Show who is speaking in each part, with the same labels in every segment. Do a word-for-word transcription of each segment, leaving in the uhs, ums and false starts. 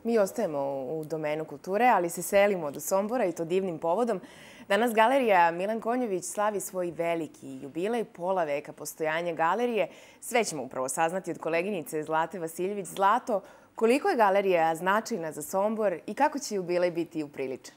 Speaker 1: Mi ostajemo u domenu kulture, ali se selimo do Sombora i to divnim povodom. Danas galerija Milan Konjović slavi svoj veliki jubilej, pola veka postojanja galerije. Sve ćemo upravo saznati od koleginice Zlate Vasiljević. Zlato, koliko je galerija značajna za Sombor i kako će jubilej biti upriličen?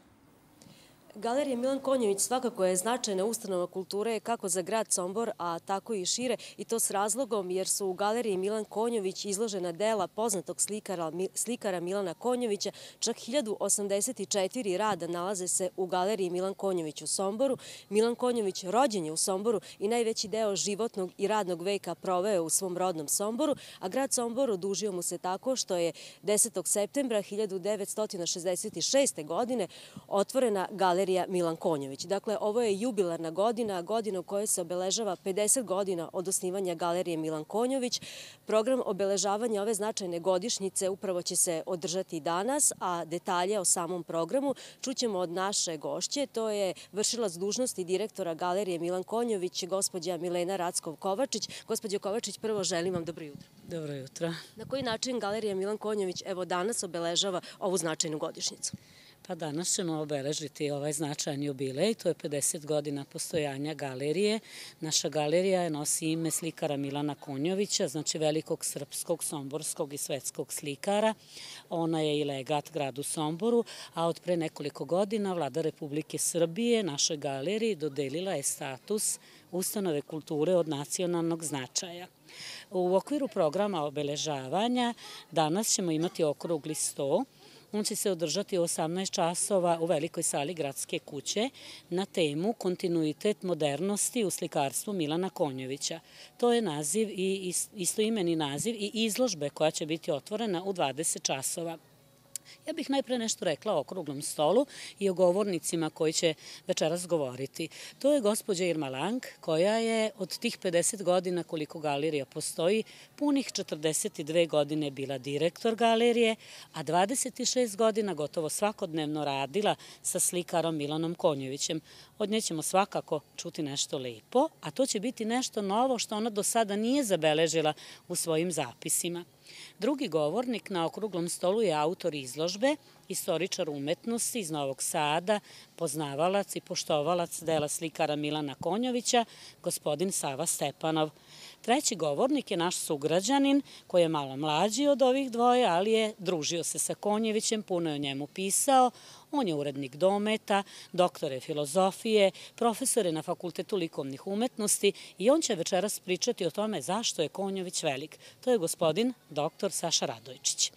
Speaker 2: Galerija Milan Konjović svakako je značajna ustanova kulture kako za grad Sombor, a tako i šire, i to s razlogom jer su u galeriji Milan Konjović izložena dela poznatog slikara, slikara Milana Konjovića. Čak hiljadu osamdeset četiri rada nalaze se u galeriji Milan Konjović u Somboru. Milan Konjović rođen je u Somboru i najveći deo životnog i radnog veka proveo u svom rodnom Somboru, a grad Sombor odužio mu se tako što je desetog septembra hiljadu devetsto šezdeset šeste. godine otvorena galerija Milan Konjović. Dakle, ovo je jubilarna godina, godina u kojoj se obeležava pedeset godina od osnivanja galerije Milan Konjović. Program obeležavanja ove značajne godišnjice upravo će se održati danas, a detalje o samom programu čućemo od naše gošće. To je vršilac dužnosti direktora galerije Milan Konjović, gospođa Milena Rackov-Kovačić. Gospođo Kovačić, prvo želim vam dobro jutro.
Speaker 3: Dobro jutro.
Speaker 2: Na koji način galerija Milan Konjović evo danas obeležava ovu značajnu godišnjicu?
Speaker 3: Pa danas ćemo obeležiti ovaj značajan jubilej, to je pedeset godina postojanja galerije. Naša galerija nosi ime slikara Milana Konjovića, znači velikog srpskog, somborskog i svetskog slikara. Ona je i legat gradu Somboru, a od pre nekoliko godina Vlada Republike Srbije našoj galeriji dodelila je status ustanove kulture od nacionalnog značaja. U okviru programa obeležavanja danas ćemo imati okrugli sto. On će se održati u osamnaest časova u velikoj sali Gradske kuće na temu Kontinuitet modernosti u slikarstvu Milana Konjovića. To je naziv i istoimeni naziv i izložbe koja će biti otvorena u dvadeset časova. Ja bih najpre nešto rekla o okruglom stolu i o govornicima koji će večeras govoriti. To je gospođa Irma Lang, koja je od tih pedeset godina koliko galerija postoji, punih četrdeset dve godine bila direktor galerije, a dvadeset šest godina gotovo svakodnevno radila sa slikarom Milanom Konjovićem. Od nje ćemo svakako čuti nešto lepo, a to će biti nešto novo što ona do sada nije zabeležila u svojim zapisima. Drugi govornik na okruglom stolu je autor izložbe, istoričar umetnosti iz Novog Sada, poznavalac i poštovalac dela slikara Milana Konjovića, gospodin Sava Stepanov. Treći govornik je naš sugrađanin koji je malo mlađi od ovih dvoje, ali je družio se sa Konjovićem, puno je o njemu pisao. On je urednik Dometa, doktor je filozofije, profesor je na Fakultetu likovnih umetnosti i on će večeras pričati o tome zašto je Konjović velik. To je gospodin doktor Saša Radojčić.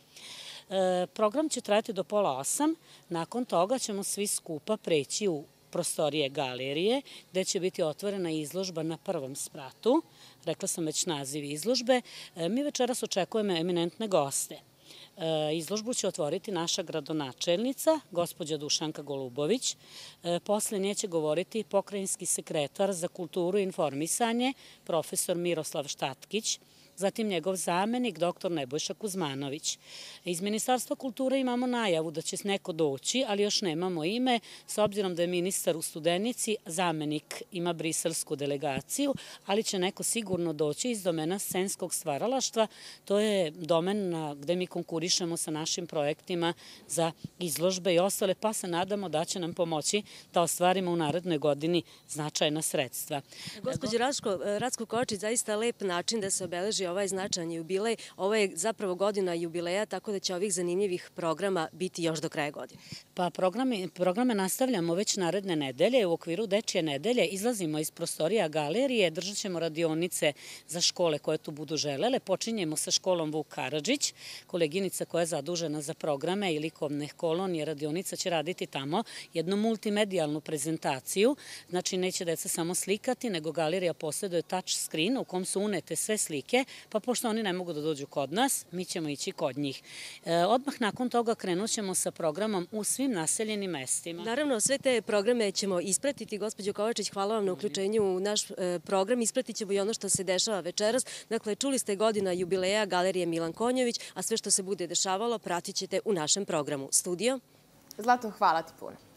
Speaker 3: Program će trajati do pola osam, nakon toga ćemo svi skupa preći u prostorije galerije, gde će biti otvorena izložba na prvom spratu. Rekla sam već naziv izložbe. Mi večeras očekujemo eminentne goste. Izložbu će otvoriti naša gradonačelnica, gospođa Dušanka Golubović. Posle nje će govoriti pokrajinski sekretar za kulturu i informisanje, profesor Miroslav Štatkić, zatim njegov zamenik, doktor Nebojša Kuzmanović. Iz Ministarstva kulture imamo najavu da će neko doći, ali još nemamo ime, s obzirom da je ministar u Studenici, zamenik ima briselsku delegaciju, ali će neko sigurno doći iz domena scenskog stvaralaštva. To je domen gde mi konkurišemo sa našim projektima za izložbe i ostale, pa se nadamo da će nam pomoći da ostvarimo u narednoj godini značajna sredstva.
Speaker 2: Gospođo Rackov-Kovačić, zaista lep način da se obeleži ovaj značajan jubilej. Ovo je zapravo godina jubileja, tako da će ovih zanimljivih programa biti još do kraja godine.
Speaker 3: Pa programe nastavljamo već naredne nedelje. U okviru Dečije nedelje izlazimo iz prostorija galerije, držat ćemo radionice za škole koje tu budu želele. Počinjemo sa školom Vuk Karadžić, koleginica koja je zadužena za programe i likovne kolonije. Radionica će raditi tamo jednu multimedijalnu prezentaciju. Znači, neće deca samo slikati, nego galerija posjeduje touch screen u kom su unete sve slike, pa pošto oni ne mogu da dođu kod nas, mi ćemo ići kod njih. Odmah nakon toga krenut ćemo sa programom u svim naseljenim mestima.
Speaker 2: Naravno, sve te programe ćemo ispratiti. Gospođo Kovačić, hvala vam na uključenju u naš program. Ispratit ćemo i ono što se dešava večeras. Dakle, čuli ste godina jubileja galerije Milan Konjović, a sve što se bude dešavalo pratit ćete u našem programu. Studio?
Speaker 1: Zlato, hvala ti puno.